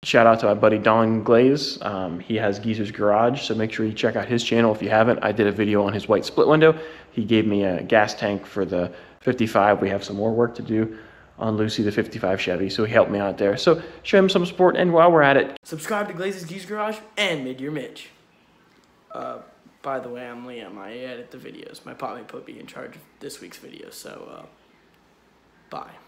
shout out to my buddy Don Glaze. He has Geezer's Garage, so make sure you check out his channel if you haven't. I did a video on his white split window. He gave me a gas tank for the 55. We have some more work to do on Lucy, the 55 Chevy, so he helped me out there. So show him some support, and while we're at it, subscribe to Glaze's Geezer's Garage and Mid Year Mitch. By the way, I'm Liam. I edit the videos. My Poppy put me in charge of this week's video, so bye.